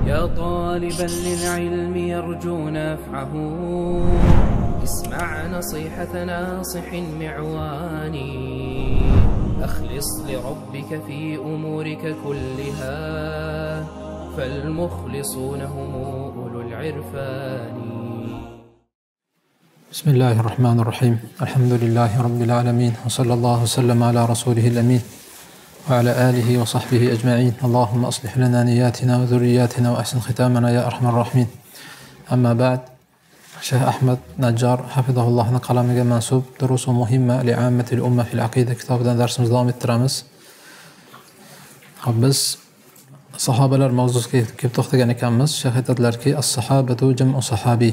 يا طالبا للعلم يرجو نفعه اسمع نصيحة ناصح معواني أخلص لربك في أمورك كلها فالمخلصون هم أولو العرفان. بسم الله الرحمن الرحيم. الحمد لله رب العالمين، وصلى الله وسلم على رسوله الأمين وعلى آله وصحبه أجمعين. اللهم أصلح لنا نياتنا وذرياتنا وأحسن ختامنا يا أرحم الراحمين. أما بعد، شيخ أحمد نجار حفظه الله قلمه منسوب دروس مهمة لعامة الأمة في العقيدة كتابdan darsimizni davom ettiramiz. Biz sahobalar mavzusiga kelib to'xtagan ekanmiz. Shayx aytadilarki, as-sahabatu jam'u sahabi.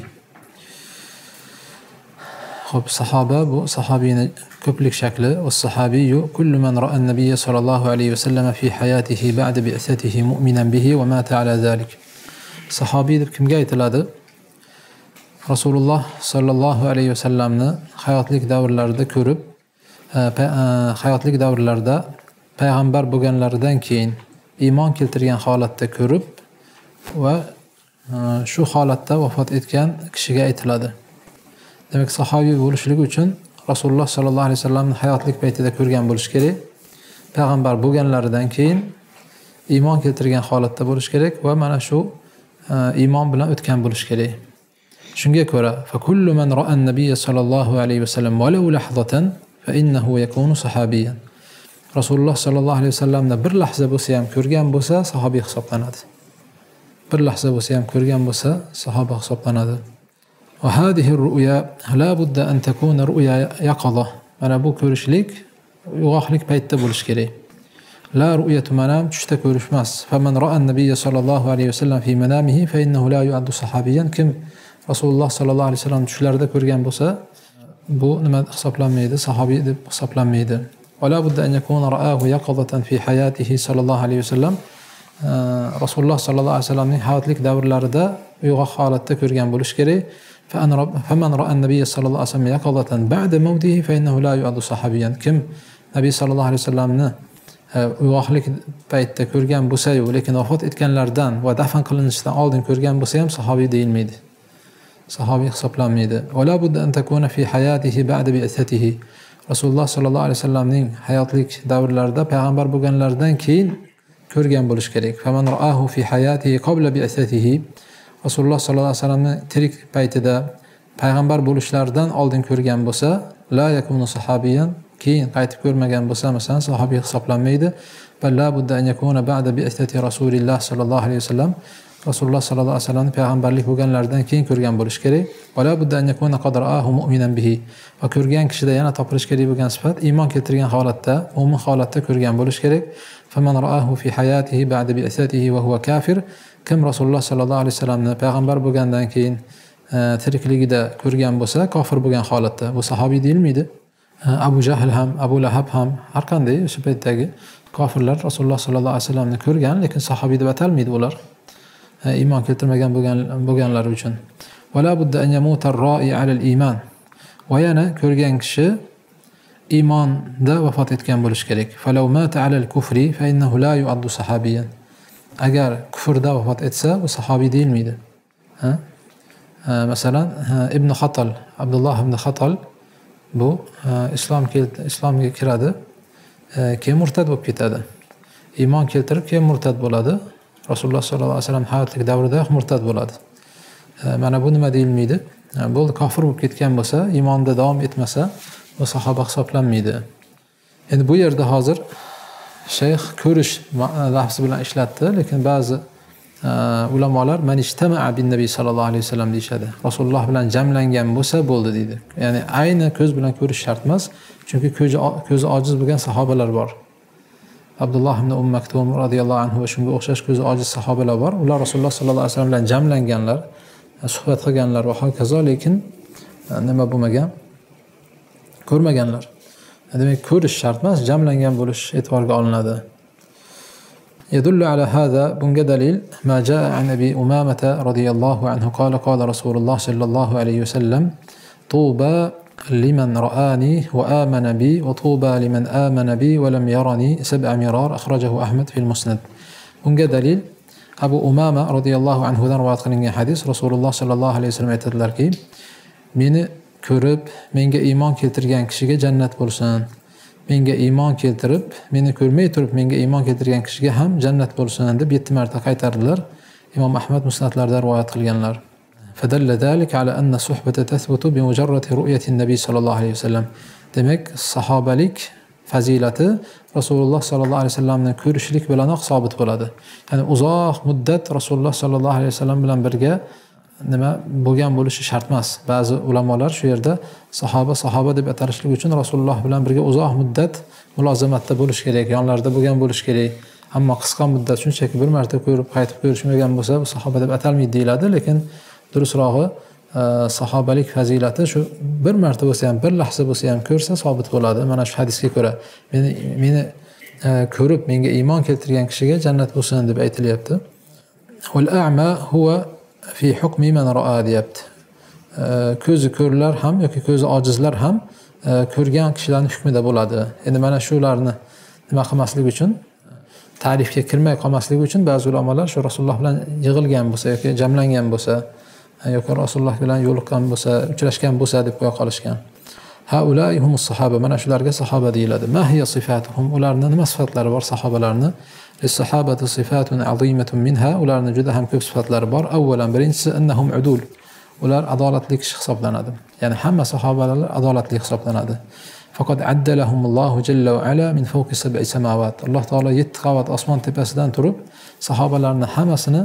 Xo'p, sahoba bu sahobiyning ko'plik shakli. Was-sahabiyyu kullu man ra'a an-nabiy sallallohu alayhi va sallam fi hayatihi ba'da bi'satihi mu'minan bihi va mata ala zalik. Sahobiy deb kimga aytiladi? Rasululloh sallallohu alayhi va sallamni hayotlik davrlarida ko'rib, hayotlik davrlarida payg'ambar bo'lganlaridan keyin iymon keltirgan holatda ko'rib va shu holatda vafot etgan kishiga aytiladi. Demak, sahobiy bo'lishligi uchun Rasululloh sallallohu alayhi vasallamni hayotlik paytida ko'rgan bo'lish kerak. Payg'ambar bo'lganlaridan keyin iymon keltirgan holatda bo'lish kerak va mana shu iymon bilan o'tgan bo'lish kerak. Shunga ko'ra, fa kullu man ra'a an-nabiy sallallohu alayhi vasallam walau lahzatan fa innahu yakunu sahabiyan. Rasululloh sallallohu alayhi vasallamni bir lahza bo'lsa ham ko'rgan bo'lsa, sahobiy hisoblanadi. Bir lahza bo'lsa ham ko'rgan bo'lsa, sahoba hisoblanadi. Va hadhihi ar-ru'ya la budda an takuna ru'ya yaqadha. Mana bu ko'rishlik uyg'oqlik paytda bo'lish kerak. La ru'yatu manam, tushda ko'rish emas. Fa man ra'a an-nabiy sallallohu alayhi vasallam fi manamihi fa innahu la yu'addu sahabiyan. Kim Rasululloh sallallohu alayhi vasallam tushlarida ko'rgan bo'lsa, bu nima hisoblanmaydi? Sahobiy deb hisoblanmaydi. Va la budda an yakuna ra'ahu yaqadatan fi hayatihi sallallohu alayhi vasallam. Rasululloh sallallohu alayhi vasallamning hayotlik davrlarida uyg'oq holatda ko'rgan bo'lish kerak. فمن رأى النبي صلى الله عليه وسلم يقظة بعد موته فإنه لا يعد صحابيا. Kim Nabiy sallallohu alayhi vasallamni uyg'oqlik paytida ko'rgan bo'lsa-yu, lekin vafot etganlardan va dafn qilinishidan oldin ko'rgan bo'lsa ham sahobiy deyilmaydi. Sahobiy hisoblanmaydi. Va la budda an takuna fi hayatihi ba'da bi'satihi. Rasululloh sallallohu alayhi vasallamning hayotlik davrlarida payg'ambar bo'lganlaridan keyin ko'rgan bo'lish kerak. Faman ra'ahu fi hayatihi qabla bi'satihi. Rasululloh sallallohu alayhi vasallamni tirik paytida payg'ambar bo'lishlaridan oldin ko'rgan bo'lsa, la yakunu sahabiyan, keyin qaytib ko'rmagan bo'lsa, masalan, sahobiy hisoblanmaydi. Bal la budda an yakuna ba'da bi'sati Rasulilloh sallallohu alayhi vasallam. Rasululloh sallallohu alayhi vasallamni payg'ambarlik bo'lganlaridan keyin ko'rgan bo'lish kerak. Va la budda an yakuna qad ra'ahu mu'minan bihi. Va ko'rgan kishida yana topilish kerak bo'lgan sifat iymon keltirgan holatda, mu'min holatda ko'rgan bo'lish kerak. Faman ra'ahu fi hayatihi ba'da bi'satihi va huwa kafir. Kim Rasululloh sallallohu alayhi vasallamni payg'ambar bo'lgandan keyin tirikligida ko'rgan bo'lsa, kofir bo'lgan holatda, bu sahobiy deyilmaydi. Abu Jahl ham, Abu Lahab ham har qanday o'sha paytdagi kofirlar Rasululloh sallallohu alayhi vasallamni ko'rgan, lekin sahobiy deb atalmaydi ular. Iymon keltirmagan bo'lganlari uchun. Va la budda an yamuta ar-ra'i 'ala al-iman. Va yana ko'rgan kishi iymonda vafot etgan bo'lish kerak. Falau mata 'ala al-kufri fa innahu la yu'addu sahabiyan. Agar kufrda vafot etsa, u sahobiy deyilmaydi. Masalan, Ibn Xatal, Abdulloh ibn Xatal bu islomga kiradi, keyin murtad bo'lib ketadi. Iymon keltirib keyin murtad bo'ladi. Rasululloh sallallohu alayhi vasallam hayotlik davrida murtad bo'ladi. Mana bu nima deyilmaydi? Bu kofir bo'lib ketgan bo'lsa, iymonda davom etmasa, bu sahoba hisoblanmaydi. Endi bu yerda hozir shayx ko'rish lafzi bilan ishlatdi, lekin ba'zi ulamolar man ijtama'a bin nabiy sallallohu alayhi vasallam deyshadi. Rasululloh bilan jamlangan bo'lsa bo'ldi deydi. Ya'ni ayni ko'z bilan ko'rish shart emas, chunki ko'zi ojiz bo'lgan sahobalar bor. Abdulloh ibn Maktum radhiyallohu anhu va shunga o'xshash ko'zi ojiz sahobalar bor. Ular Rasululloh sallallohu alayhi vasallam bilan jamlanganlar, suhbat qilganlar va hokazo, lekin nima bo'lmagan, ko'rmaganlar. Demak, ko'rish shart emas, jamlangan bo'lish e'tiborga olinadi. يدل على هذا bunga dalil ما جاء عن أبي أمامة رضي الله عنه قال قال رسول الله صلى الله عليه وسلم طوبى لمن رآني وآمن بي وطوبى لمن آمن بي ولم يرني 7 مرار أخرجه أحمد في المسند. Bunga dalil Abu Umama radhiyallohu anhudan rivoyat qilingan hadis, Rasululloh sallallohu alayhi vasallam aytadilarki, meni ko'rib, menga iymon keltirgan kishiga jannat bo'lsin. Menga iymon keltirib, meni ko'rmay turib menga iymon keltirgan kishiga ham jannat bo'lsin deb 7 marta qaytardilar. Imom Ahmad musnadlarida rivoyat qilganlar. فدل ذلك على أن الصحبة تثبت بمجرد رؤية النبي صلى الله عليه وسلم. Demek sahobalik fazilati Rasululloh sallallohu alayhi vasallamni ko'rishlik bilan sabit bo'ladi. Ya'ni uzoq muddat Rasululloh sallallohu alayhi vasallam bilan birga nima bo'lgan bo'lishi shart emas. Ba'zi ulamolar shu yerda sahoba deb atalishlik uchun Rasululloh bilan birga uzoq muddat mulozamatda bo'lish kerak, yonlarida bo'lgan bo'lish kerak. Ammo qisqa muddat shunchaki bir marta ko'rib qaytib ko'rishmagan bo'lsa, bu sahoba deb atalmaydi deyiladi, lekin durusrog'i sahobalik fazilati shu bir marta bo'lsa ham, bir lahza bo'lsa ham ko'rsa sabit bo'ladi. Mana shu hadisga ko'ra meni ko'rib menga iymon keltirgan kishiga jannat bo'lsin deb aytilyapti. Wal a'ma huwa fi hukmi man ra'a deyapti. Ko'zi ko'rlar ham yoki ko'zi ojizlar ham ko'rgan kishilarning hukmida bo'ladi. Endi mana shularni nima qilmaslik uchun, ta'rifga kirmay qolmaslik uchun ba'zi ulamolar shu Rasululloh bilan yig'ilgan bo'lsa yoki jamlangan bo'lsa yoki Rasululloh bilan yo'liqqan bo'lsa, uchrashgan bo'lsa deb qo'ya qolishgan. Haulai humus sahaba, mana shularga sahoba deyiladi. Ma hiya sifatuhum, ularning nima sifatlari bor sahobalarning? Lis-sahabati sifatun azimatun minha, ularning juda ham ko'p sifatlari bor. Avvalan birinchisi annahum udul. Ular adolatli kishi hisoblanadi. Ya'ni hamma sahobalar adolatli hisoblanadi. Faqat addalahumullohu jalla va ala min fawqi sab'i samawat. Alloh taolo 7 qavat osmon tepasidan turib sahobalarning hammasini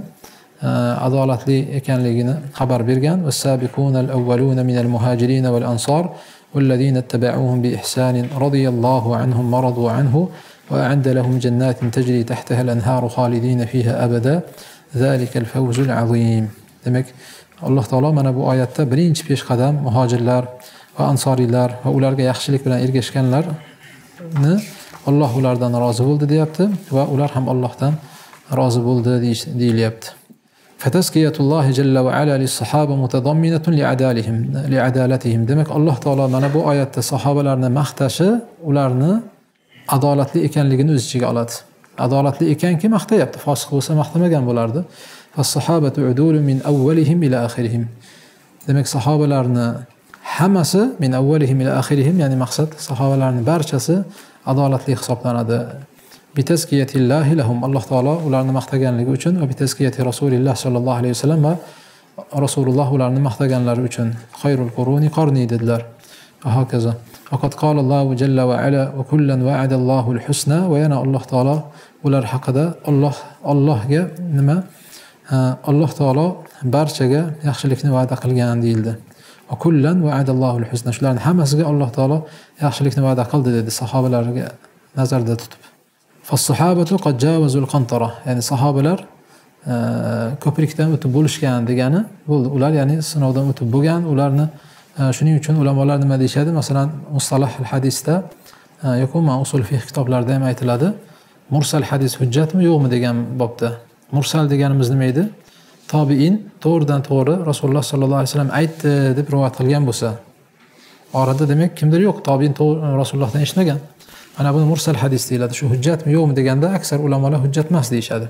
adolatli ekanligini xabar bergan. Was-sabiqunal awwaluna minal muhajirin wal ansar والذين اتبعوهم بإحسان رضي الله عنهم ورضوا عنه وأعد لهم جنات تجري تحتها الأنهار خالدين فيها أبدا ذلك الفوز العظيم. Demek Alloh taolo mana bu oyatda birinchi peshqadam muhojirlar va ansoriylar va ularga yaxshilik bilan ergashganlarni Alloh ulardan rozi bo'ldi deyapti va ular ham Allohdan rozi bo'ldi deyilyapti. Fataskiyatulloh jalla va ala lis-sahaba mutadamminatun li'adalatihim. Demak Alloh taolo mana bu oyatda sahobalarni maqtashi ularni adolatli ekanligini o'z ichiga oladi. Adolatli ekanki maqtayapti, fosiq bo'lsa maqtamagan bo'lardi. Fas-sahabatu udulun min awwalihim ila akhirihim. Demak sahobalarni hammasi min awwalihim ila akhirihim, ya'ni maqsad sahobalarning barchasi adolatli hisoblanadi. Bitazkiyatillahi lahum, Alloh taolo ularni maqtaganligi uchun va bitazkiyati Rasulilloh sallallohu alayhi vasallam va Rasululloh ularni maqtaganlari uchun khayrul quruni qarni dedilar. Va hokazo. Faqat qalallohu jalla va ala va kullan wa'adallohu al-husna, va yana Alloh taolo ular haqida Allohga nima? Alloh taolo barchaga yaxshilikni va'da qilgan deyildi. Va kullan wa'adallohu al-husna, shularning hammasiga Alloh taolo yaxshilikni va'da qildi dedi sahobalarga nazarda tutib. Fas-sahabatu qad jawazul qantara, ya'ni sahobalar ko'prikdan o'tib bo'lishgan degani bo'ldi. Ular ya'ni sinovdan o'tib bo'lgan, ularni shuning uchun ulamolar nima deyshadi? Masalan, mustalah hadisda yoki usul fiqh kitoblarida ham aytiladi. Mursal hadis hujjatmi yo'qmi degan bobda. Mursal deganimiz nima edi? Tobiin to'g'ridan to'g'ri Rasululloh sallallohu alayhi vasallam aytdi deb rivoyat qilgan bo'lsa, orada demak kimdir yo'q, tobiin Rasulullohdan eshitmagan. Mana buni mursal hadis deyiladi. Shu hujjatmi yo'qmi deganda aksar ulamolar hujjat emas deyshadi.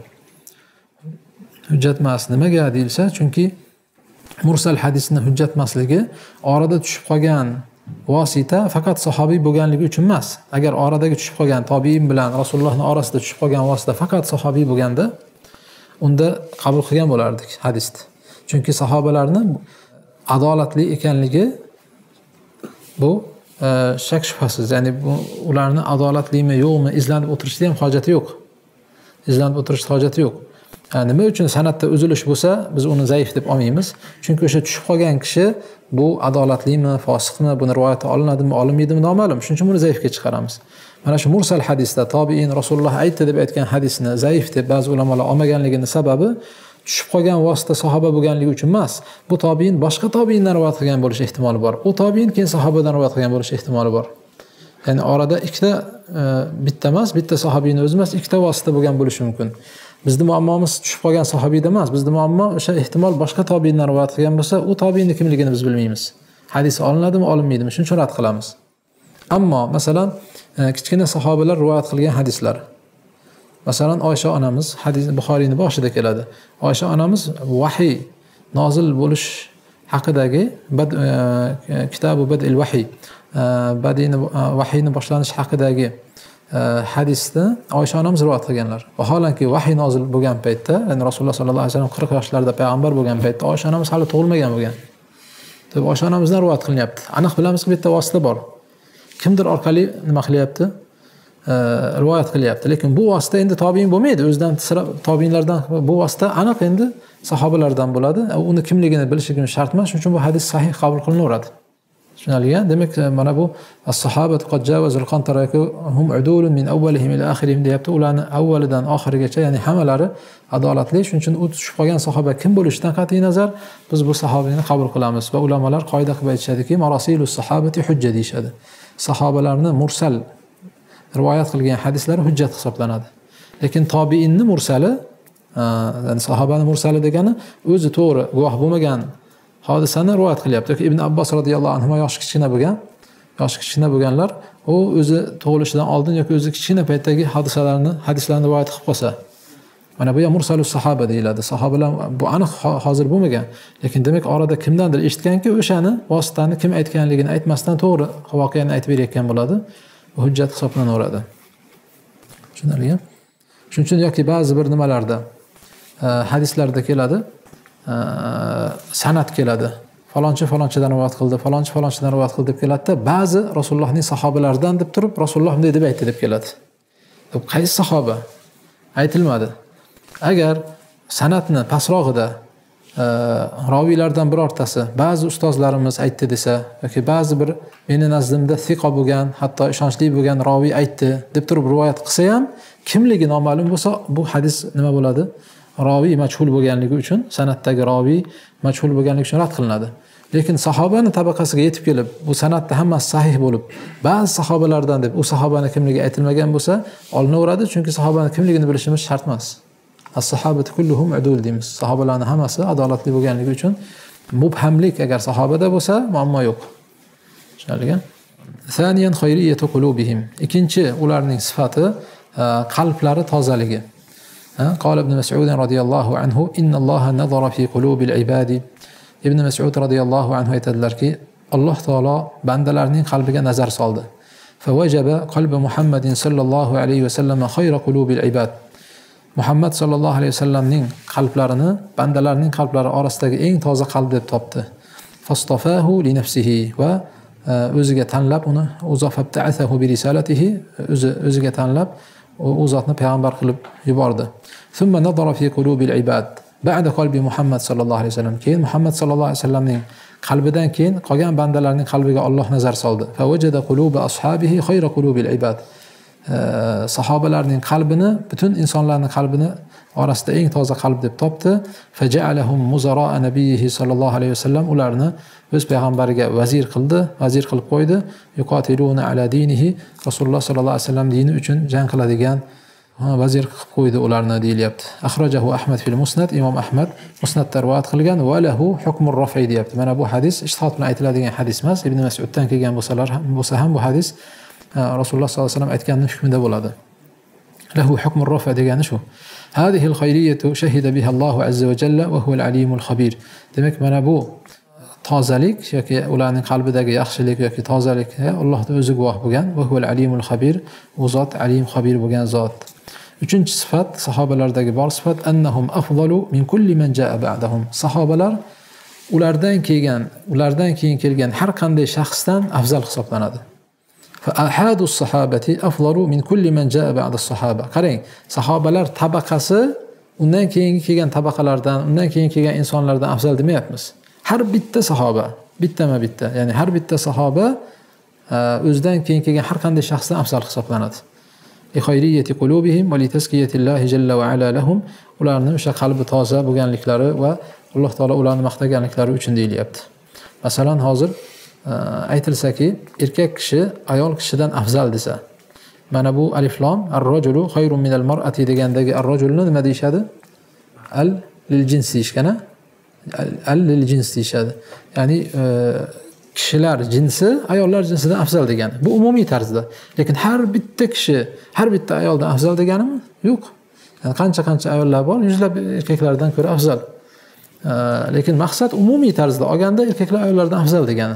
Hujjat emas nimaga deyilsa, chunki mursal hadisning hujjat emasligi orada tushib qolgan vosita faqat sahobiy bo'lganligi uchun emas. Agar oradagi tushib qolgan tobiin bilan Rasulullohning orasida tushib qolgan vosita faqat sahobiy bo'lganda, unda qabul qilgan bo'lardik hadisni. Chunki sahobalarning adolatli ekanligi bu shak shubhasiz, ya'ni ularni adolatlimi yo'qmi izlanib o'tirishda ham hojati yo'q. Izlanib o'tirishda hojati yo'q. Nima uchun san'atda uzilish bo'lsa, biz uni zaif deb olmaymiz. Chunki o'sha tushib qolgan kishi bu adolatlimi, fosiqmi, buni rivoyati olinadimi, olinmaydimi noma'lum. Shuning uchun buni zaifga chiqaramiz. Mana shu mursal hadisda tobiin Rasululloh aytdi deb aytgan hadisni zaif deb ba'zi ulamolar olmaganligining sababi tushib qolgan vosita sahoba bo'lganligi uchun emas. Bu tobiin boshqa tobiindan rivoyat qilgan bo'lish ehtimoli bor. U tobiin keyin sahobadan rivoyat qilgan bo'lish ehtimoli bor. Ya'ni orada ikkita bitta emas, bitta sahobiyning o'zi emas, ikkita vosita bo'lgan bo'lishi mumkin. Bizning muammomiz tushib qolgan sahobiyda emas. Bizning muammo o'sha ehtimol boshqa tobiindan rivoyat qilgan bo'lsa, u tobiinning kimligini biz bilmaymiz. Hadis olinadimi, olinmaydimi, shuning uchun rad qilamiz. Ammo masalan, kichkina sahobalar rivoyat qilgan hadislar Masalan, Oysha onamiz hadis Buxoriyning boshida keladi. Oysha onamiz vahiy nozil bo'lish haqidagi kitobi Badil Vahiy vahiyni boshlanishi haqidagi hadisni Oysha onamiz rivoyat qilganlar. Vaholanki vahiy nozil bo'lgan paytda, ya'ni Rasululloh sollallohu alayhi vasallam 40 yoshlarida payg'ambar bo'lgan paytda Oysha onamiz hali tug'ilmagan bo'lgan. Deb Oysha onamizdan rivoyat qilinyapti. Aniq bilamizki, bitta vosita bor. Kimdir orqali nima qilyapti? Rivoyat qilyapti. Lekin bu vosita endi tobiin bo'lmaydi. O'zidan tobiinlardan bu vosita aniq endi sahobalardan bo'ladi. Uni kimligini bilishimiz shart emas. Shuning uchun bu hadis sahih qabul qilinaveradi. Tushunalgan? Demak, mana bu as-sahabatu qad jawazul qantaraku hum udulun min awwalihim ila akhirihim deyapti. Ularni avvalidan oxirigacha, ya'ni hammalari adolatli. Shuning uchun u tushib qolgan sahoba kim bo'lishidan qat'iy nazar biz bu sahobiyni qabul qilamiz va ulamolar qoida qilib aytishadiki, marasilus sahabati hujja deyishadi. Sahobalarni mursal rivoyat qilgan hadislar hujjat hisoblanadi. Lekin tobiinni mursali, ya'ni sahobani mursali degani o'zi to'g'ri guvoh bo'lmagan hodisani rivoyat qilyapti. Ibn Abbos radhiyallohu anhu yoshi kichkina bo'lganlar, u o'zi tug'ilishidan oldin yoki o'zi kichkina paytdagi hadislarni rivoyat qilib qolsa, mana bu ham mursalus sahoba deyiladi. Sahobalar bu aniq hozir bo'lmagan, lekin demak orada kimdandir eshitganki, o'shani vositani kim aytganligini aytmasdan to'g'ri voqeani aytib berayotgan bo'ladi. Bu hujjat hisoblanaveradi. Tushunarlimi? Shuning uchun yoki ba'zi bir nimalarda hadislarda keladi, san'at keladi. Falonchidan rivoyat qildi, falonchidan rivoyat qildi deb keladi-da, ba'zi Rasulullohning sahobalaridan deb turib, Rasululloh bunday deb aytdi deb keladi. Qaysi sahoba? Aytilmadi. Agar san'atni pasrog'ida roviylardan birortasi ba'zi ustozlarimiz aytdi desa yoki ba'zi bir meni nazdimda thiqa bo'lgan, hatto ishonchli bo'lgan roviy aytdi deb turib rivoyat qilsa ham, kimligi noma'lum bo'lsa, bu hadis nima bo'ladi? Roviy majhul bo'lganligi uchun, san'atdagi roviy majhul bo'lganligi uchun rad qilinadi. Lekin sahobani tabaqasiga yetib kelib, bu san'atda hammasi sahih bo'lib, ba'zi sahobalardan deb u sahobani kimligi aytilmagan bo'lsa, olinaveradi, chunki sahobani kimligini bilishimiz shart emas. As-sahabatu kulluhum udul deymiz. Sahobalarning hammasi adolatli bo'lganligi uchun mubhamlik agar sahobada bo'lsa, muammo yo'q. Tushunarlimi? Thaniyan khayriyatu qulubihim. Ikkinchi ularning sifati qalblari tozaligi. Qala ibn Mas'ud radhiyallohu anhu, innalloha nazara fi qulubil ibadi. Ibn Mas'ud radhiyallohu anhu aytadilarki, Alloh taolo bandalarning qalbiga nazar soldi. Fawajaba qalbi Muhammadin sallallohu alayhi va sallam khayra qulubil ibad. Muhammad sallallohu alayhi vasallamning qalblarini bandalarning qalblari orasidagi eng toza qalb deb topdi. Fastafahu li nafsihi va o'ziga tanlab uni uzafabta'athahu bi risalatihi, o'ziga tanlab u zotni payg'ambar qilib yubordi. Thumma nadara fi qulubil ibad ba'da qalbi Muhammad sallallohu alayhi vasallam. Keyin Muhammad sallallohu alayhi vasallamning qalbidan keyin qolgan bandalarning qalbiga Alloh nazar soldi. Fa wajada quluba ashabihi khayra qulubil ibad. Sahobalarning qalbini, butun insonlarning qalbini orasida eng toza qalb deb topdi. Faja'alahum muzara'a nabiyhi sallallohu alayhi vasallam, ularni o'z payg'ambariga vazir qilib qo'ydi. Yuqatiluna ala dinihi, Rasululloh sallallohu alayhi vasallam dini uchun jang qiladigan vazir qilib qo'ydi ularni deyilyapti. Akhrajahu Ahmad fil Musnad, Imom Ahmad Musnadda rivoyat qilgan, va lahu hukmur raf'i deyapti. Mana bu hadis ijtihod bilan aytiladigan hadis emas. Ibn Mas'uddan kelgan bo'lsa ham bu hadis Rasululloh sallallohu alayhi vasallam aytganining hukmida bo'ladi. Lahu hukmur raf' degani shu. Hadihi al-khayriyatu shahida biha Alloh azza va jalla va huwa al-alimul khabir. Demak, mana bu tozalik yoki ularning qalbidagi yaxshilik yoki tozalik Allohning o'zi guvoh bo'lgan, va huwa al-alimul khabir, u zot alim xabir bo'lgan zot. Uchinchi sifat, sahobalardagi bor sifat, annahum afdalu min kulli man jaa ba'dahum. Sahobalar ulardan keyin kelgan har qanday shaxsdan afzal hisoblanadi. Fa sahabati afdalu min kulli man jaa ba'da as-sahaba. Qarang, sahobalar tabaqasi undan keyingi kelgan tabaqalardan, undan keyin kelgan insonlardan afzal demayapmiz. Har bitta sahoba, bitta, ya'ni har bitta sahoba o'zidan keyin kelgan har qanday shaxsdan afzal hisoblanadi. Khayriyati qulubihim va li taskiyatillohi jalla va ala lahum. Ularning o'sha qalbi toza bo'lganliklari va Alloh taolo ularni maqtaganliklari uchun deyilyapti. Masalan, hozir aytilsaki, erkak kishi ayol kishidan afzal desa, mana bu alif lam ar-rajulu khayrun minal mar'ati degandagi ar-rajulni nima deyshadi? Al lil jins deyishgana, al lil jins deyshadi. Ya'ni kishilar jinsi ayollar jinsidan afzal degani. Bu umumiy tarzda. Lekin har bitta kishi, har bitta ayoldan afzal deganimi? Yo'q. Yani qancha ayollar bor, yuzlab erkaklardan ko'ra afzal. Lekin maqsad umumiy tarzda olganda erkaklar ayollardan afzal degani.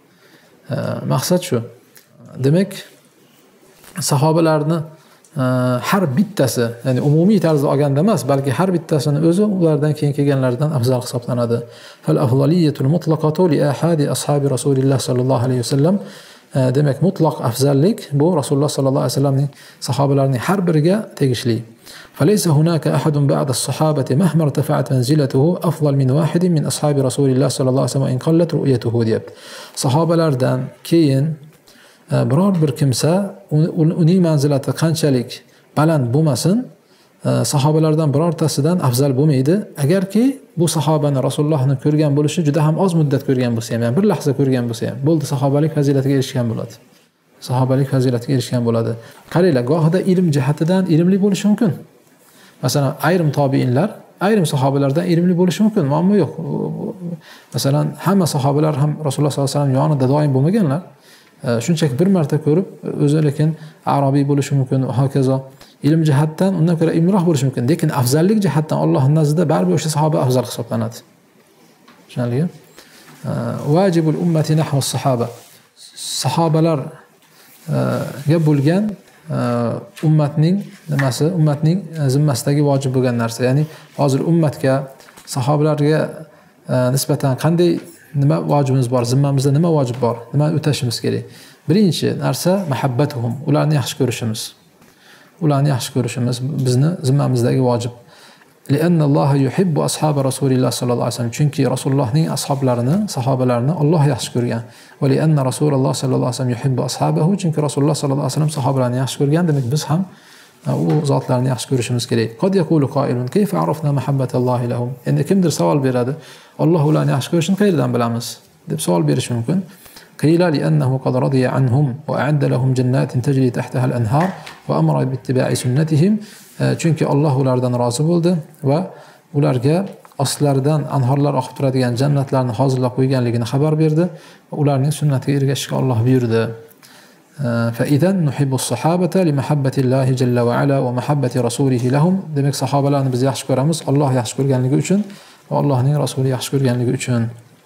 Maqsad shu. Demak, sahobalarni har bittasi, ya'ni umumiy tarzda olganda emas, balki har bittasini o'zi ulardan keyin kelganlardan afzal hisoblanadi. Fal afzaliyatul mutlaqatu li ahadi ashabi Rasulilloh sallallohu alayhi vasallam. Demak, mutlaq afzallik bu Rasululloh sallallohu alayhi vasallamning sahobalarining har biriga tegishli. فليس هناك أحد بعد الصحابة مهما ارتفعت منزلته أفضل من واحد من أصحاب رسول الله صلى الله عليه وسلم وإن قلت رؤيته deyapti. Sahobalardan keyin biror bir kimsa uning manzilati qanchalik baland bo'lmasin, sahobalardan birortasidan afzal bo'lmaydi. Agarki bu sahobani Rasulullohni ko'rgan bo'lishi juda ham oz muddat ko'rgan bo'lsa ham, yani bir lahza ko'rgan bo'lsa ham, bo'ldi, sahobalik fazilatiga erishgan bo'ladi. Sahobalik fazilatiga erishgan bo'ladi. Qaranglar, gohida ilm jihatidan ilmli bo'lishi mumkin. Masalan, ayrim tobiinlar ayrim sahobalardan ilmli bo'lishi mumkin, muammo yo'q. Masalan, hamma sahobalar ham Rasululloh sollallohu alayhi vasallam yonida doim bo'lmaganlar. Shunchaki bir marta ko'rib, o'zi lekin arabiy bo'lishi mumkin va hokazo. Ilm jihatdan undan ko'ra ilmliroq bo'lishi mumkin, lekin afzallik jihatdan Allohning nazdida baribir o'sha sahoba afzal hisoblanadi. Tushunarlimi? Vajibul ummati nahvus sahaba. Sahobalar ga bo'lgan ummatning nimasi, ummatning zimmasidagi vojib bo'lgan narsa. Ya'ni hozir ummatga, sahobalarga nisbatan qanday nima vojibimiz bor, zimmamizda nima vojib bor, nima o'tashimiz kerak? Birinchi narsa mahabbatuhum, ularni yaxshi ko'rishimiz. Ularni yaxshi ko'rishimiz bizni zimmamizdagi vojib. Lianna Alloh yuhibbu ashab Rasulilloh sallallohu alayhi vasallam. Chunki Rasulullohning ashoblarini, sahobalarini Alloh yaxshi ko'rgan. Va lianna Rasululloh sallallohu alayhi vasallam yuhibbu ashabahu. Chunki Rasululloh sallallohu alayhi vasallam sahobalarini yaxshi ko'rgan, demak biz ham u zotlarni yaxshi ko'rishimiz kerak. Qad yaqulu qoilun kayfa arafna mahabbatallohi lahum. Endi kimdir savol beradi, Alloh ularni yaxshi ko'rishini qayerdan bilamiz deb savol berishi mumkin. Qila li'annahu qad radiya anhum wa a'adda lahum jannatin tajri tahtaha al-anhar wa amara bi ittiba'i sunnatihim. Chunki Alloh ulardan rozi bo'ldi va ularga ostlaridan anhorlar oqib turadigan jannatlarni hozirlab qo'yganligini xabar berdi va ularning sunnatiga ergashishga Alloh buyurdi. Fa idan nuhibbu as-sahabata li mahabbatillahi jalla va ala va mahabbati rasulihi lahum. Demak, sahobalarni biz yaxshi ko'ramiz Alloh yaxshi ko'rganligi uchun va Allohning rasuli yaxshi ko'rganligi uchun.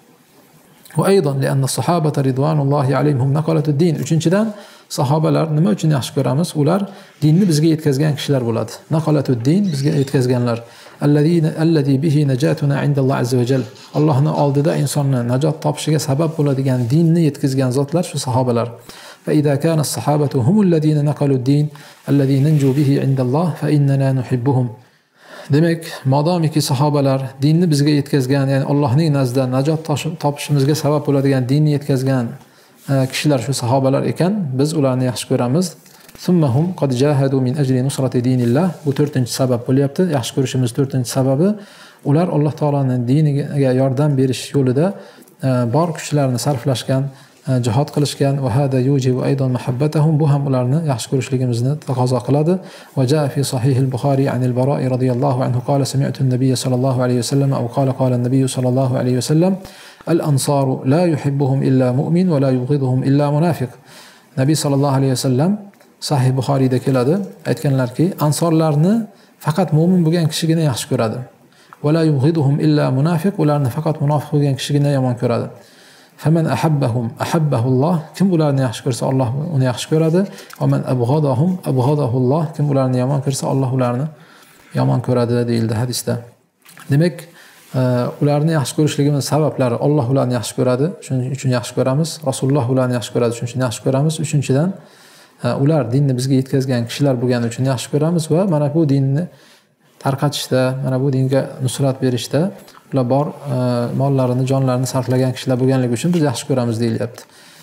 Va aydan li anna as-sahabata ridwanullahi alayhim naqalatu ad-din. Uchinchidan, sahobalar nima uchun yaxshi ko'ramiz? Ular dinni bizga yetkazgan kishilar bo'ladi. Naqalatu ad-din, bizga yetkazganlar. Allazi bihi najatuna indalloh azza va jal. Allohning oldida insonni najot topishiga sabab bo'ladigan dinni yetkazgan zotlar shu sahobalar. Fa idza kana as-sahabatu humul ladina naqalu ad-din allazi nanju bihi indalloh fa innana nuhibbuhum. Demak, modomiki sahobalar dinni bizga yetkazgan, ya'ni Allohning nazdida najot topishimizga sabab bo'ladigan dinni yetkazgan kishilar shu sahobalar ekan, biz ularni yaxshi ko'ramiz. Summahum qad jahadu min ajli nusrati dinillah. Bu 4-sabab bo'lyapti. Yaxshi ko'rishimiz 4-sababi, ular Alloh taolaning diniga yordam berish yo'lida bor kuchlarini sarflashgan, jihad qilishgan va hada yujibu aydan mahabbatahum. Bu ham ularni yaxshi ko'rishligimizni taqozo qiladi. Va jaa fi sahih al-Bukhari an al-Bara' radhiyallohu anhu qala sami'tu an-nabiy sallallohu alayhi wasallam aw qala an-nabiy sallallohu alayhi wasallam al-ansaru la yuhibbuhum illa mu'min va la yubghiduhum illa munafiq. Nabiy sallallohu alayhi vasallam Sahih Buxoriyda keladi, aytganlarki, ansorlarni faqat mu'min bo'lgan kishigina yaxshi ko'radi. Va la yubghiduhum illa munafiq, ularni faqat munofiq bo'lgan kishigina yomon ko'radi. Faman ahabbahum ahabbahu Alloh. Kim ularni yaxshi ko'rsa, Alloh uni yaxshi ko'radi. Va man abghadahum abghadahu Alloh. Kim ularni yomon ko'rsa, Alloh ularni yomon ko'radi deyildi hadisda. Demak, ularni yaxshi ko'rishligimiz sabablari: Alloh ularni yaxshi ko'radi, shuning uchun yaxshi ko'ramiz. Rasululloh ularni yaxshi ko'radi, shuning uchun yaxshi ko'ramiz. Uchinchidan, ular dinni bizga yetkazgan kishilar bo'lgani uchun yaxshi ko'ramiz va mana bu dinni tarqatishda, mana bu dinga nusrat berishda ular bor mollarini, jonlarini sarflagan kishilar bo'lganligi uchun biz yaxshi ko'ramiz deyilyapti.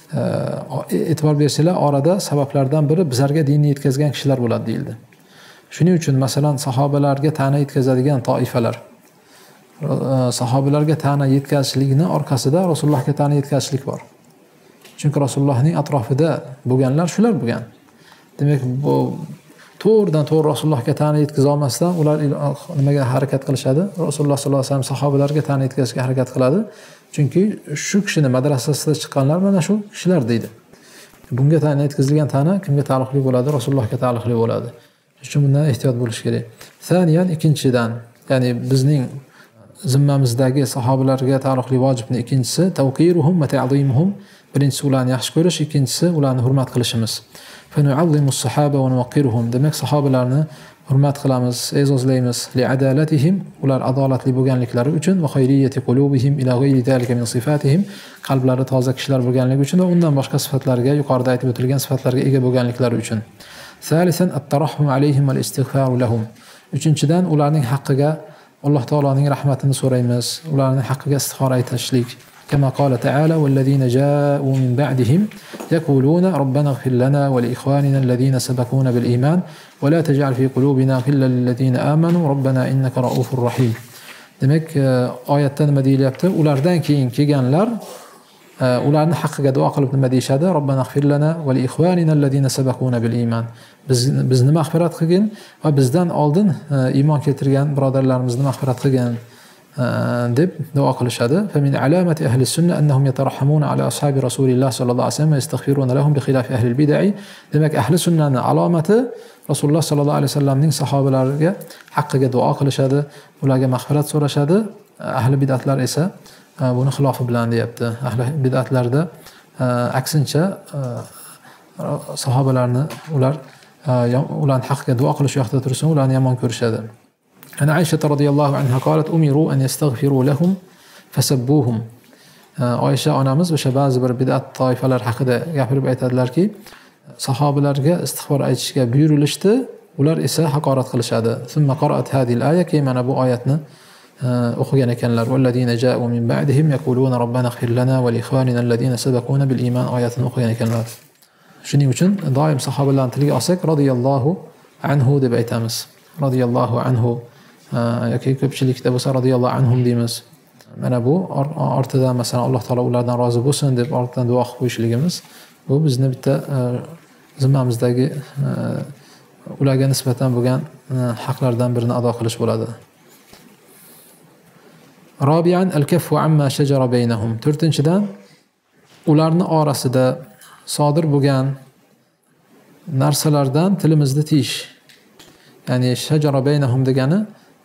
E'tibor bersanglar, orada sabablardan biri bizlarga dinni yetkazgan kishilar bo'ladi deyildi. Shuning uchun masalan sahobalarga ta'na yetkazadigan toifalar, sahobalarga ta'na yetkazishlikning orqasida Rasulullohga ta'na yetkazishlik bor. Chunki Rasulullohning atrofida bo'lganlar shular bo'lgan. Demak, bu to'g'ridan to'g'ri Rasulullohga ta'na yetkaza olmasdan ular nimaga harakat qilishadi? Rasululloh sollallohu alayhi vasallam sahobalarga ta'na yetkazishga harakat qiladi. Chunki shu kishini madrasasida chiqqanlar mana shu kishilar deydi. Bunga aytilgan ta'na kimga taalluqli bo'ladi? Rasulullohga taalluqli bo'ladi. Shuning uchun bundan ehtiyot bo'lish kerak. Thaniyan, ikkinchidan, ya'ni bizning zimmamizdagi sahobalarga taalluqli vojibning ikkinchisi tawqiruhum va ta'zimuhum. Birinchisi ularni yaxshi ko'rish, ikkinchisi ularni hurmat qilishimiz. Fa nu'azzimus sahaba va nuwaqqiruhum. Demak, sahobalarni hurmat qilamiz, e'zozlaymiz. Li'adalatihim, ular adolatli bo'lganliklari uchun va khayriyati qulubihim ila ghayri zalika min sifatihim, qalblari toza kishilar bo'lganligi uchun va undan boshqa sifatlarga, yuqorida aytib o'tilgan sifatlarga ega bo'lganliklari uchun. Salisan at-tarahhum alayhim wal istighfaru lahum. Uchinchidan, ularning haqqiga Alloh taoloning rahmatini so'raymiz, ularning haqqiga istig'for aytishlik. كما قال تعالى والذين جاءوا من بعدهم يقولون ربنا اغفر لنا ولإخواننا الذين سبقونا بالإيمان ولا تجعل في قلوبنا غلا للذين آمنوا ربنا إنك رؤوف رحيم. Demak, oyatda nima deyilyapti? Ulardan keyin kelganlar ularning haqqiga duo qilib nima deyshadi? Robbana ighfir lana va li ikhwanina allazina sabaquna bil iman. Bizni mag'firat qilgin va bizdan oldin iymon keltirgan birodarlarimizni mag'firat qilgin deb duo qilishadi. Fa min alamati ahli sunnah annahum yatarahhamuna ala ashabi rasulillah sallallohu alayhi vasallam va yastaghfiruna lahum bi khilafi ahli al-bid'ah. Demak, ahli sunnahning alomati Rasululloh sallallohu alayhi vasallamning sahobalariga haqqiga duo qilishadi, ularga mag'firat so'rashadi. Ahli bid'atlar esa buni xilofi bilan deyapti. Ahli bid'atlarda aksincha sahobalarni ularning haqqiga duo qilish yoqda tursin, ularni yomon ko'rishadi. Ana Aisha radhiyallohu anha qalat umiru an yastaghfiru lahum fasabbuhum. Aisha onamiz o'sha ba'zi bir bid'at toifalar haqida gapirib aytadilarki, sahobalarga istig'for aytishga buyurilishdi, ular esa haqorat qilishadi. Thumma qara'at hadhihi al-aya, mana bu oyatni o'qigan ekanlar. Vallazina ja'u min ba'dihim yaquluna robbana ighfir lana va li ikhwanina allazina sabaquna bil iman oyatini o'qigan ekanlar. Shuning uchun doim sahobalarni tiliga olsak radhiyallohu anhu deb aytamiz. Radhiyallohu anhu yoki ko'pchilikda bo'lsa radhiyallohu anhum deymiz. Mana bu ortidan masalan Alloh taolo ulardan rozi bo'lsin deb ortidan duo qilib qo'yishligimiz bu bizni bitta zimmamizdagi ularga nisbatan bo'lgan haqlardan birini ado qilish bo'ladi. Robiyan al-kaffu amma shajara baynahum. To'rtinchidan, ularning orasida sodir bo'lgan narsalardan tilimizni tiyish. Ya'ni shajara baynahum degani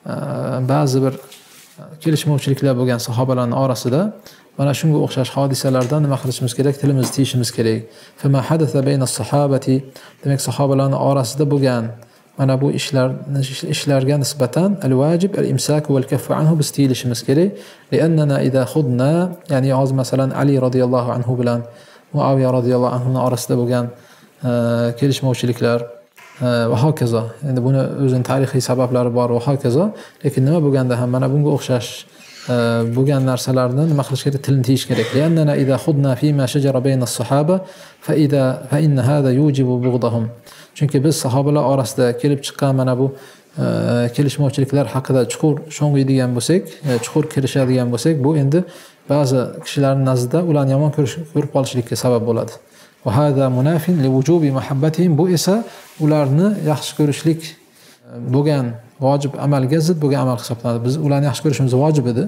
ba'zi bir kelishmovchiliklar bo'lgan sahobalarning orasida mana shunga o'xshash hodisalardan nima qilishimiz kerak? Tilimizni tiyishimiz kerak. Fama hadatha bayna as-sahabati, demak sahobalarning orasida bo'lgan mana bu ishlarga nisbatan al-vajib al-imsak va al-kaffu anhu biz tiyilishimiz kerak. Li'annana idha khudna, ya'ni hozir masalan Ali radhiyallohu anhu bilan Muaviya radhiyallohu anhuning orasida bo'lgan kelishmovchiliklar va hokazo. Endi buni o'zining tarixiy sabablari bor va hokazo. Lekin nima bo'lganda ham mana bunga o'xshash bo'lgan narsalarni nima qilish kerak? Tilni tiyish kerak. Li'annana idha khudna fima shajara bayna as-sahaba fa inna hadha yujibu bughdahum. Chunki biz sahobalar orasida kelib chiqqan mana bu kelishmovchiliklar haqida chuqur sho'ng'iydigan bo'lsak, chuqur kirishadigan bo'lsak, bu endi ba'zi kishilarning nazdida ularni yomon ko'rib qolishlikka sabab bo'ladi. Va hada munafin li wujubi muhabbatihim, bu esa ularni yaxshi ko'rishlik bo'lgan vojib amalga zid bo'lgan amal hisoblanadi. Biz ularni yaxshi ko'rishimiz vojib edi.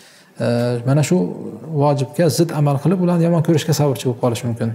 Mana shu vojibga zid amal qilib ularni yomon ko'rishga sababchi bo'lib qolish mumkin.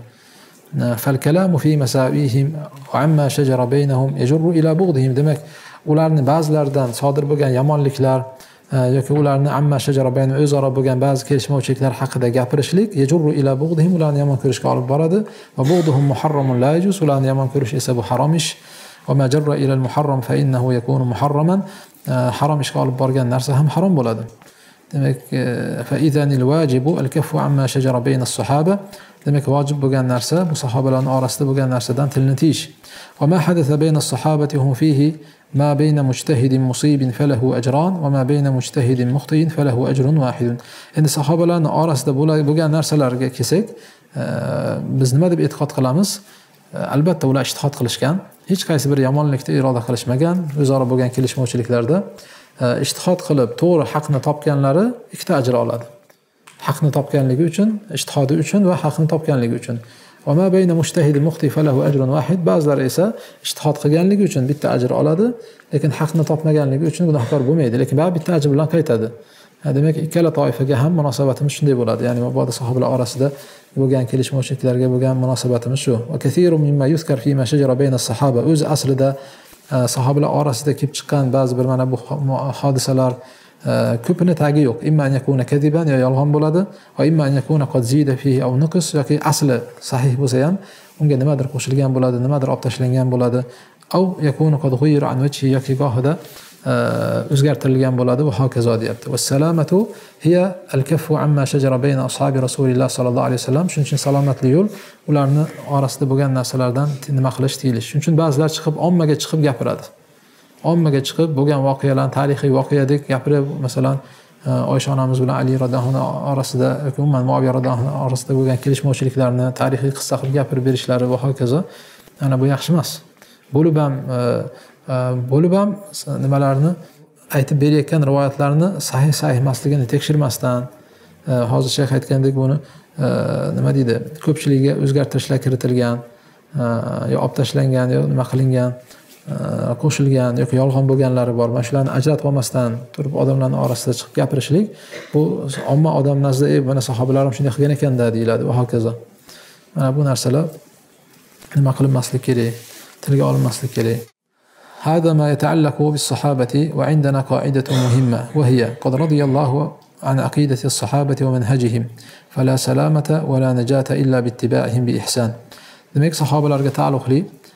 فالكلام في مساويهم وعما شجر بينهم يجر إلى بغضهم. Demak, ularni ba'zilaridan sodir bo'lgan yomonliklar yoki ularni amma shajara baynahum o'zaro bo'lgan ba'zi kelishmovchiliklar haqida gapirishlik yajurru ila bughdihim, ularni yomon ko'rishga olib boradi. Va bugduhum muharramun la yajuz, ularni yomon ko'rish esa bu harom ish. Va ma jarra ila al-muharram fa innahu yakunu muharraman, harom ishga olib borgan narsa ham harom bo'ladi. Demak, fa idanil wajibu al-kaffu amma shajara bayna as-sahaba. Demak, vojib bo'lgan narsa bu sahobalarning orasida bo'lgan narsadan tilni tiyish. Va ma hadatha bayna as-sahabati hum fihi ma bayna mujtahidin musibin falahu ajran va ma bayna mujtahidin mukhtiin falahu ajrun wahid. Endi sahobalarning orasida bo'lgan narsalarga kelsak, biz nima deb e'tiqod qilamiz? Albatta ular ijtihod qilishgan, hech qaysi bir yomonlikda iroda qilishmagan, o'zaro bo'lgan kelishmovchiliklarda ijtihod qilib to'g'ri haqni topganlari ikkita ajr oladi. Haqni topganligi uchun, ijtihodi uchun va haqni topganligi uchun. Va ma bayna mujtahid mukhti falahu ajrun wahid. Ba'zilar esa ijtihod qilganligi uchun bitta ajr oladi, lekin haqni topmaganligi uchun gunohkor bo'lmaydi, lekin baribir bitta ajr bilan qaytadi. Demak, ikkala toifaga ham munosabatimiz shunday bo'ladi. Ya'ni mabodo sahobalar orasida bo'lgan kelishmovchiliklarga bo'lgan munosabatimiz shu. Va kathirun mimma yuzkar fi ma shajara bayna as-sahaba. O'zi aslida sahobalar orasida kelib chiqqan ba'zi bir mana bu hodisalar ko'pini tagi yo'q. Imma an yakuna kadiban, yo yolg'on bo'ladi, va imma an yakuna qad zida fihi aw nuqs, yoki asli sahih bo'lsa ham unga nimadir qo'shilgan bo'ladi, nimadir olib tashlangan bo'ladi. Aw yakuna qad ghuyira an wajhi, yoki gohida o'zgartirilgan bo'ladi va hokazo deyapti. Va salamatu hiya al-kaffu amma shajara bayna ashabi rasulilloh sallallohu alayhi vasallam. Shuning uchun salomatli yo'l ularni orasida bo'lgan narsalardan nima qilish, tiyilish. Shuning uchun ba'zilar chiqib ommaga chiqib gapiradi. Ommaga chiqib bo'lgan voqealarni tarixiy voqeadek gapirib, masalan, Oysha onamiz bilan Ali radhiyallohu anhu orasida yoki umuman Muaviya radhiyallohu anhu orasida bo'lgan kelishmovchiliklarni tarixiy qissa qilib gapirib berishlari va hokazo. Ana bu yaxshi emas. Bo'lib ham nimalarni aytib berayotgan rivoyatlarni sahih emasligini tekshirmasdan, hozir shayx aytgandek buni nima deydi, ko'pchiligiga o'zgartirishlar kiritilgan, yo olib tashlangan, yo nima qilingan, qo'shilgan yoki yolg'on bo'lganlari bor. Mana shularni ajratib olmasdan turib odamlarning orasida chiqib gapirishlik, bu omma odam nazdida mana sahobalar ham shunday qilgan ekanda deyiladi va hokazo. Mana bu narsalar nima qilinmaslik kerak, tilga olinmaslik kerak. هذا ما يتعلق بالصحابة، وعندنا قاعدة مهمة وهي قد رضي الله عن عقيدة الصحابة ومنهجهم فلا سلامة ولا نجاة إلا باتباعهم بإحسان. Demek sahobalarga taalluqli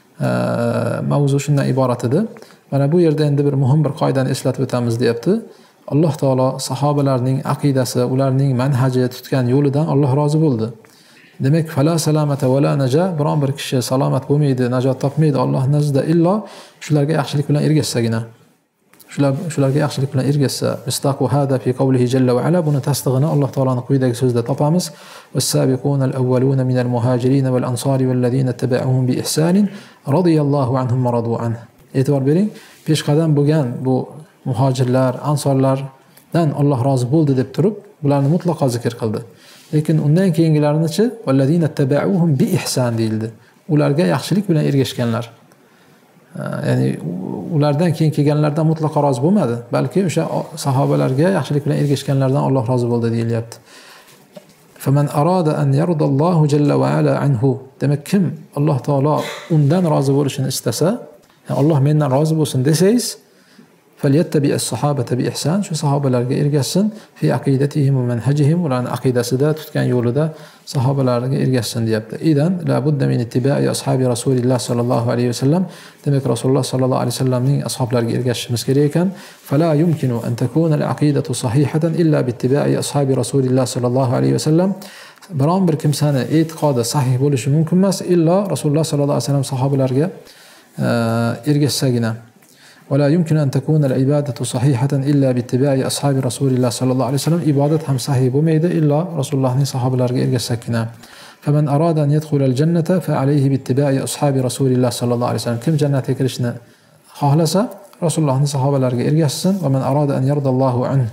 mavzu shundan iborat edi. Mana bu yerda endi bir muhim bir qoidani eslatib o'tamiz deyapti. Alloh taolo sahobalarning aqidasi, ularning manhaji, tutgan yo'lidan Alloh rozi bo'ldi. Demak, fala salamata va la naja, biron bir kishi salomat bo'lmaydi, najot topmaydi Alloh nazdida illo shularga yaxshilik bilan ergashsagina. Shularga yaxshilik bilan ergashsa, mustaqu hada fi qawlihi jalla va ala, buni tasdig'ini Alloh taolaning quyidagi so'zida topamiz. Was-sabiqunal awwaluna minal muhajirin wal ansari wal ladina tabauhum bi ihsanin radiyallohu anhum wa radu anhu. E'tibor bering, peshqadam bo'lgan bu muhojirlar, ansorlardan Alloh rozi bo'ldi deb turib, bularni mutlaqo zikr qildi. Lekin undan keyingilarni-chi, valladina tabauhum bi ihsan deyildi. Ularga yaxshilik bilan ergashganlar. Ya'ni ulardan keyin kelganlardan mutlaqo rozi bo'lmadi, balki o'sha sahobalarga yaxshilik bilan ergashganlardan Alloh rozi bo'ldi deyilyapti. Faman arada an yardallohu jalla va ala anhu. Demak, kim Alloh taolo undan rozi bo'lishini istasa, Alloh mendan rozi bo'lsin desangiz, falyattabi as-sahabata bi ihsan, shu sahobalarga ergashsin, fi aqidatihim va manhajihim, ularning aqidasida, tutgan yo'lida sahobalarga ergashsin deyapti. Idan la budda min ittiba'i ashabi rasulilloh sallallohu alayhi vasallam. Demak, Rasululloh sallallohu alayhi vasallamning ashablariga ergashishimiz kerak ekan. Fala yumkinu an takuna al-aqidatu sahihatan illa bi ittiba'i ashabi rasulilloh sallallohu alayhi vasallam. Biron bir kimsani e'tiqodi sahih bo'lishi mumkin emas illo Rasululloh sallallohu alayhi vasallam sahobalarga ergashsagina. ولا يمكن أن تكون العبادة صحيحة إلا باتباع أصحاب رسول الله صلى الله عليه وسلم. عبادة هم صحيح بميدة إلا رسول الله صحابة لارجع إرجع سكنا. فمن أراد أن يدخل الجنة فعليه باتباع أصحاب رسول الله صلى الله عليه وسلم. كم جنة كرشنا خالصة رسول الله صحابة لارجع إرجع سن. ومن أراد أن يرضى الله عنه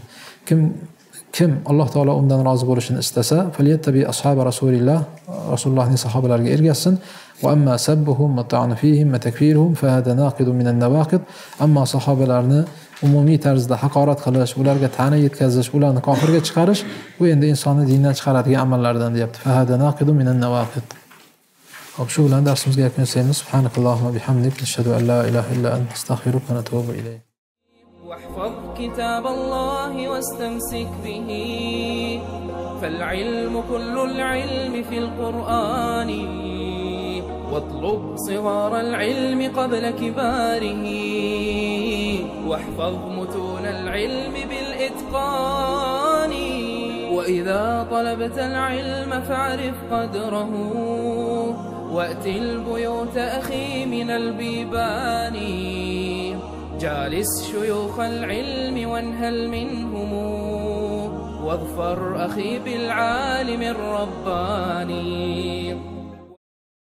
كم الله تعالى أمدن راز بولشن استسا فليتبع أصحاب رسول الله صحابة لارجع إرجع سن. وأما سبهم والطعن فيهم وتكفيرهم فهذا ناقض من النواقض. أما sahobalarni umumiy tarzda haqorat qilish, ularga ta'na yetkazish, ularni kofirga chiqarish, bu endi insonni dindan chiqaradigan amallardan deyapti. Fahada naqidu minan nawaqid. Xo'p, shu bilan darsimizga yakun yasaymiz. Subhanakallohumma bihamdik, nashhadu an la ilaha illa anta, astaghfiruka va atubu ilayk. واحفظ كتاب الله واستمسك به، فالعلم كل العلم في القرآن، واطلب صغار العلم قبل كباره، واحفظ متون العلم بالإتقان، وإذا طلبت العلم فاعرف قدره، وأت البيوت أخي من البيبان، جالس شيوخ العلم وانهل منهم، واظفر أخي بالعالم الرباني.